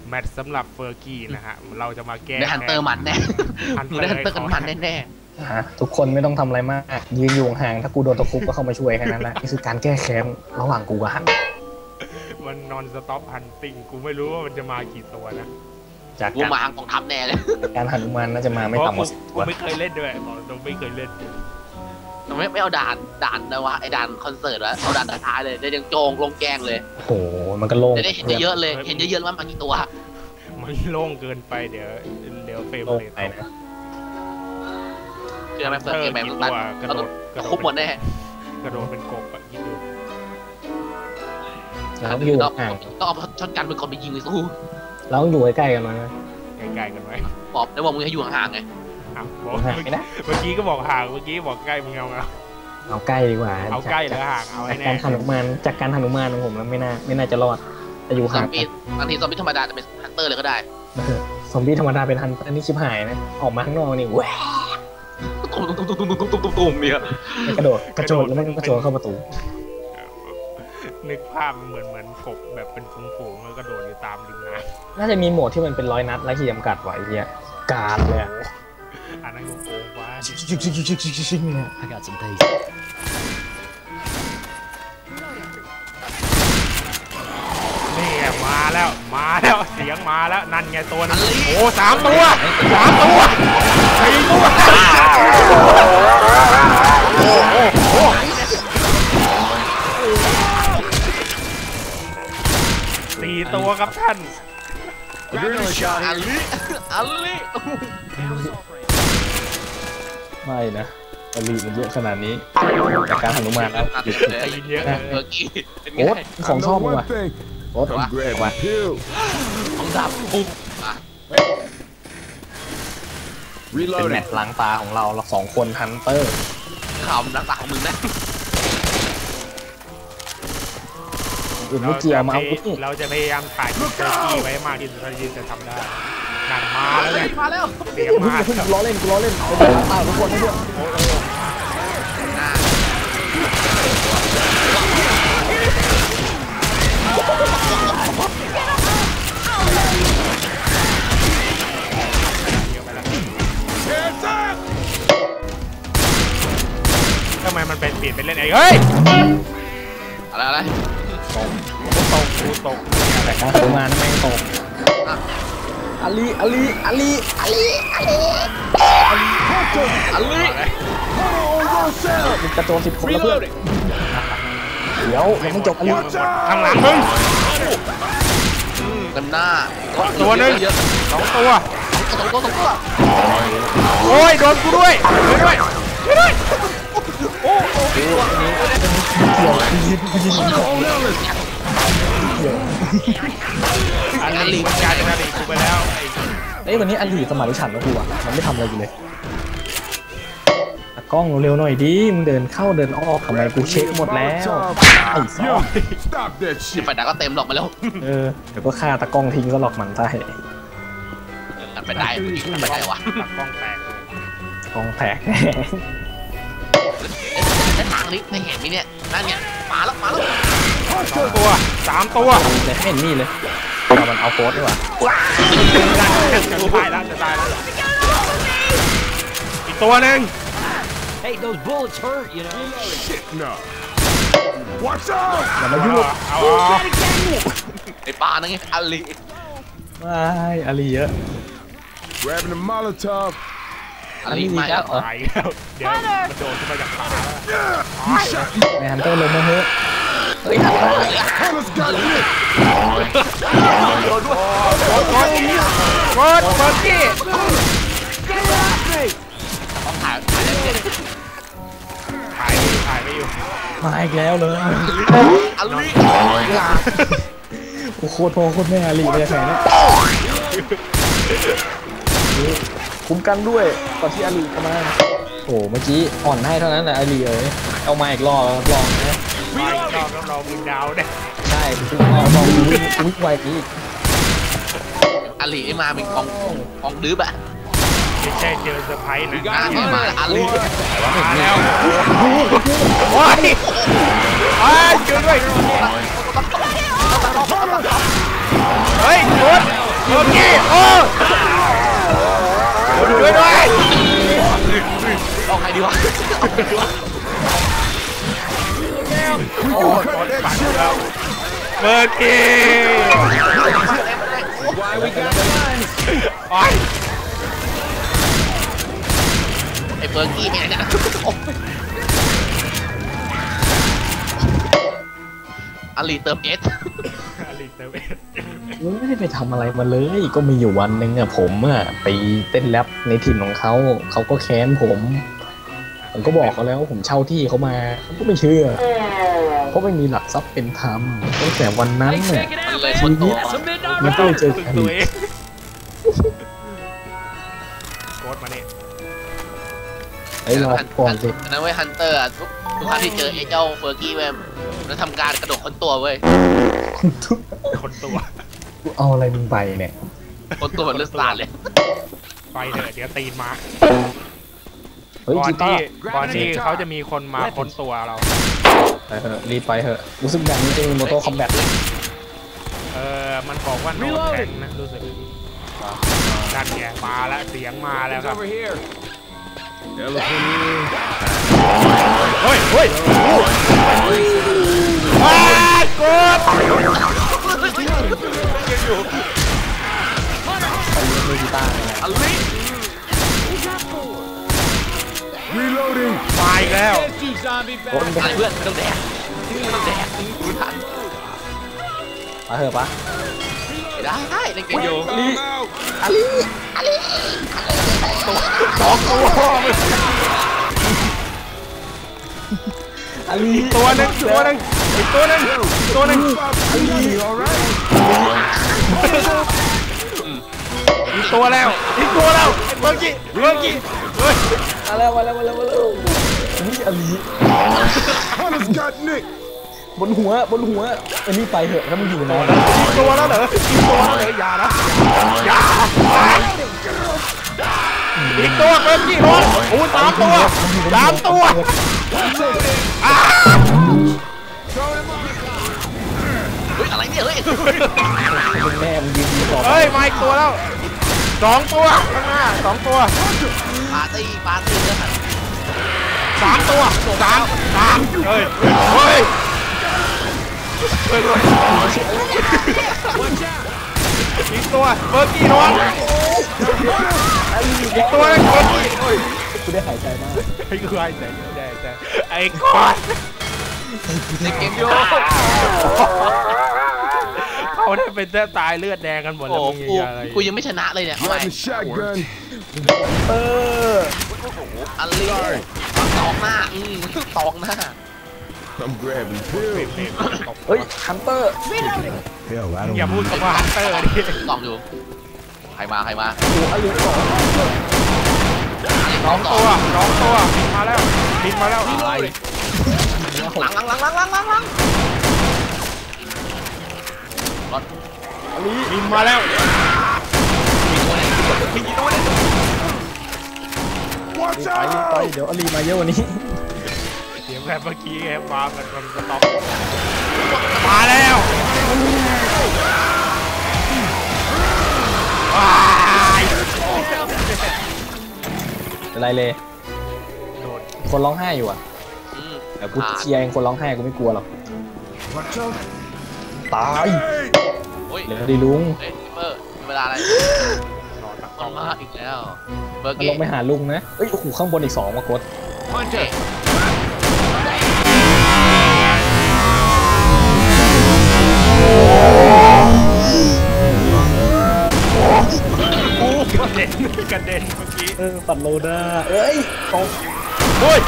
แมตช์สำหรับเฟอร์กี้นะฮะเราจะมาแก้ได้ฮันเตอร์มันแน่ได้ฮันเตอร์กันมันแน่ทุกคนไม่ต้องทำอะไรมากยืนอยู่ห่างถ้ากูโดนตะคุบก็เข้ามาช่วยแค่นั้นแหละนี่คือการแก้แค้นระหว่างกูกับฮันมันนอนสต็อปฮันติงกูไม่รู้ว่ามันจะมากี่ตัวนะจากกูมาของทัพแน่เลยการหันุมานน่าจะมาไม่ต่ำกว่ากูไม่เคยเล่นด้วยเราไม่เคยเล่นทำไมไม่เอาด่านนะวะไอ้ด่านคอนเสิร์ตวะเอาด่านท้ายเลยได้ยังโจงลงแกงเลยโอ้โหมันก็โล่งได้เห็นเยอะเลยเห็นเยอะๆว่ามากี่ตัวมันโล่งเกินไปเดี๋ยวเฟรมเลยนะคืออะไรเปิดเกมแบบตันกระโดดคุบหมดแน่กระโดดเป็นกบอ่ะคิดดูแล้วอยู่ห่างต้องเอาช็อตกันไปก่อนไปยิงเลยสู้แล้วอยู่ใกล้ๆกันมั้ยใกล้ๆกันไหมบอกได้บอกมึงให้อยู่ห่างๆไงบอกเมื่อกี้ก็บอกห่างเมื่อกี้บอกใกล้มึงเอาใกล้ดีกว่าเอาใกล้หรือห่างเอาให้แน่การหันุมานจากการหันุมานของผมแล้วไม่น่าจะรอดจะอยู่ห่างบางทีซอมบี้ธรรมดาจะเป็นฮันเตอร์เลยก็ได้ซอมบี้ธรรมดาเป็นฮันอันนี้ชิบหายนะออกมาข้างนอกนี่แหวะตุ้มเนี่ยกระโดดกระโจนแล้วมันกระโจนเข้าประตูนึกภาพเหมือนกบแบบเป็นฝูงๆแล้วกระโดดอยู่ตามริมน้ำน่าจะมีโหมดที่มันเป็น100 นัดและขีดจำกัดไว้เฮียการเลยอันนั้นกูโกงว่าเนี่ย I got some taste นี่มาแล้วเสียงมาแล้วนั่นไงตัวนั้นโอ้3 ตัว4 ตัว4 ตัวครับท่านอัลลี่ไม่นะอลีมันเยอะขนาดนี้จากการหันุมานแล้วเยอะโอ๊ตของชอบมึงว่ะโอ๊ตมาของดับปุ๊บเป็นแมตช์ล้างตาของเรา2 คนฮันเตอร์ข่าวรักษาของมึงนะอื่นไม่เกี่ยวมาเราจะพยายามถ่ายเฟอร์กี้ไว้มากที่สุดที่จะทำได้นั่นมาแล้วไงเสียงมาล้อเล่นเป็นล้างตาทุกคนให้ด้วยทำไมมันเป็นเปลี่ยนเป็นเล่นไอ้เฮ้ยอะไรกูตกแต่การหันุมานไม่ตกอาลีมันกระโจน10 คนแล้วเพื่อนเดี๋ยวยังไม่จบอาลีข้างหลังมึงเต็มหน้าตัวนึง2 ตัวโอ้ยโดนกูด้วยโอ้เกี่ยวอันนี้มันกลายเป็นอาลีกูไปแล้ววันนี้อาลีสมานฉันท์นะกูอ่ะมันไม่ทำอะไรกูเลยกล้องเร็วหน่อยดิมึงเดินเข้าเดินออกทำไมกูเช็คหมดแล้วไอ้สัสไฟดักก็เต็มหรอกมาแล้วเดี๋ยวก็ฆ่าตะกล้องทิ้งก็หลอกมันใช่ไปได้วะกล้องแตกในทางนี้ในเห็นมีเนี่ยนั่นเนี่ยมาแล้ว 2 ตัว3 ตัวไม่เห็นมีเลยมันเอาโค้ดดีกว่าจะตายแล้วอีกตัวนึง Hey those bullets hurt you know shit no watch out อย่ามายุ่งไอ้ปลานั่นไงอาลีไม่อาลีเยอะ grabbing the molotov อาลีมาแล้วเดี๋ยวมันโดนขึ้นมาจากขาในฮันเตอร์ลงมาเฮ้ยฮันเตอร์กดกี้ต้องถ่ายไม่อยู่มาอีกแล้วเลยอาลีโอ้โคตรพ่อโคตรแม่อาลีไปไหนเนี่ยคุ้มกันด้วยก่อนที่อาลีจะมาโอ้เมื่อกี้อ่อนให้เท่านั้นแหละอาลีเอามาอีกรอบลองนะเราบินดาวเนี่ยใช่ลองวิ่งไวอีกอาลีมาเป็นกองดื้อแบบไม่ใช่เจอเซอร์ไพรส์นะมาอาลีมาแล้วโอ้ยเจอด้วยเฮ้ยกดเมื่อกี้โอ้ช่วยด้วยเอาใครดีวะโอ้ยปั่นแล้วเมื่อกี้ Why we got guns? โอ้ยไอ้เบอร์กี้เป็นไงเนี่ยอาลีเติมเอสลิเตอร์เวสมันไม่ได้ไปทำอะไรมาเลย ก็มีอยู่วันหนึ่งอะผมอะไปเต้นแรปในทีมของเขาก็แค้นผมก็บอกเขาแล้วผมเช่าที่เขามาเขาก็ไม่เชื่อเพราะไม่มีหลักทรัพย์เป็นธรรมตั้งแต่วันนั้น Hey, เนี่ย check it มัน out, เลย man. คนตัว That's a midnight มันก็เลย ride. เจอฝึกกันตัวอีเอก งโคตรมาเนี่ยไอ้ยรอก่อนสิอันนั้นเว้ยฮันเตอร์ทุกครั้งที่เจอไอ้เจ้าเฟอร์กี้เว้ยมันทำการกระโดดค้นตัวเว้ยคนตัวกูเอาอะไรมึงไปเนี่ยค้นตัวแบบเลือดสาดเลยไปเถอะเดี๋ยวตีนมาเฮ้ยก่อนกีตาที่ร์ก่อนที่เขาจะมีคนมาค้นตัวเราไปเถอะรีบไปเถอะรู้สึกแบบนี้จะมีโมโต้คอมแบทมันบอกว่าโนแทงนะรู้สึกนั่นแกมาแล้วเสียงมาแล้ว It's ครับ over here. Elephant ear. เฮ้ยเฮ้ยว้ายกดไปเล่นด้วยกีตาร์นะอาลี Reloading. มาอีกแล้ว Get you, zombie โอ้ยอะไรเพื่อนไม่ต้องแดกไม่ต้องแดกไม่ทันไปเถอะปะไม่ได้เล่นเกมอยู่ I'm out. สองตัวอาลีอีกตัวหนึงตัวหนึงอีกตัวหนึงตัวหนึง Stop shooting, all right? อีกตัวแล้วอีกตัวแล้วเมื่อกี้เฮ้ยมาแล้วนี่อาลี Hunter's got Nick. บนหัวอันนี้ไปเถอะถ้ามึงอยู่นานอีกตัวแล้วเหรออีกตัวแล้วเหรออย่านะอย่าอีกตัวเมื่อกี้ร้อนโอ้สามตัวอ้าเฮ้ยอะไรเนี่ยเฮ้ยเป็นแม่มึงยืนอยู่ต่อเฮ้ยมาอีกตัวแล้วสองตัวข้างหน้าสองตัวปาร์ตี้เลือดสามตัวสามเฮ้ยอีกตัวเบอร์กี้ร้อนอีกตัวนึงเบอร์กี้กูได้หายใจมากไอ้กูไอ้แต่ไอ้กอดในเกมอยู่เขาได้เป็นตายเลือดแดงกันหมดแล้โอ้วมึงกูอะไรกูยังไม่ชนะเลยเนี่ย Grab the shotgun. อาลีตอกหน้าตอกหน้า I'm grabbing pills. เฮ้ยฮันเตอร์ Hell, I อย่า don't พูด need คำว่าฮันเตอร์ดิตอกอยู่ใครมาโอ้อาลีสองสองตัวบินมาแล้วหตายลังบินมาแล้ว Watch ไป out! เดี๋ยวอาลีมาเยอะวันนี้เสียงแบบเมื่อกี้แอบมามันสต็อปมาแล้วว้ายอะไรเลยโดดคนร้องไห้อยู่อ่ะแต่กูเชียร์เองคนร้องไห้กูไม่กลัวหรอก Watch out! ตาย Hey! โอ้ยเดี๋ยวดิลุงเฮ้ยเปอร์เวลาอะไรรอตักต้องมาอีกแล้วเบอร์มันกี้ลงไปหาลุงนะเอ้ยโอ้โหข้างบนอีกสองมากด Hunter. กระเด็นเมื่อกี้ปัดโลด้าเอ้ยตกเฮ้ย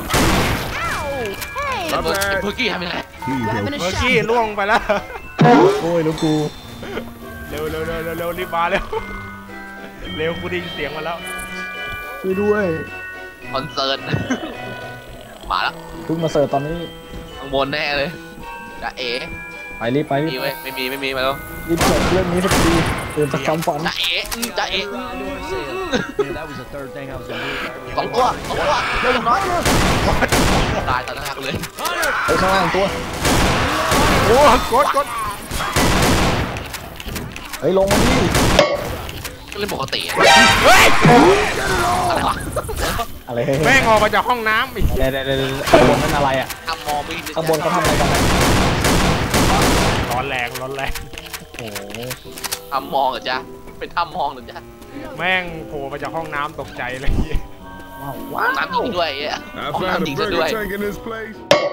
เบอร์กี้ทำยังไง Here you go. เมื่อกี้ล่วงไปแล้วโอ้ยลูกกูเร็วรีบมาเร็วเร็วกูได้ยินเสียงมาแล้วช่วยด้วยคอนเสิร์ตมาแล้วเพิ่งมาเสิร์ฟตอนนี้ข้างบนแน่เลยจะเอ๋ไปรีบไปรีมีบเว้ยไม่มีมาแล้วรีบจบเรื่องนี้สักทีเตือนสักคำฝันจะเอ๋จะเอ๋ Man, that was the third thing I was gonna do. สองตัวเร็วอย่างน้อยตายต่อหน้ากูเลยไอ้ข้างล่างตัวโอ้กดเฮ้ยลงมาดิก็เล่นปกติอะเฮ้ยอะไรวะอะไรแม่งออกมาจากห้องน้ำอีกเดี๋ยวข้างบนนั่นอะไรอ่ะทำมองไม่ข้างบนเขาทำอะไรกันอ่ะร้อนแรงร้อนแรงโอ้โหทำมองเหรอจ๊ะเป็นทำมองเหรอจ๊ะแม่งโผล่มาจากห้องน้ำตกใจเลยว้าวน้ำจริงด้วยไอ้ I ห้อง found น้ำจ a ริงซะด้วย burger tank in this place.